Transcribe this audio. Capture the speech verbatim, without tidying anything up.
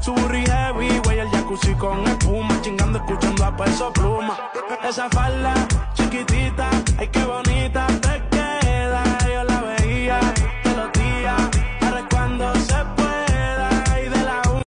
Su burri heavy, güey, el jacuzzi con espuma, chingando, escuchando a Peso Pluma. Esa falda chiquitita, hay que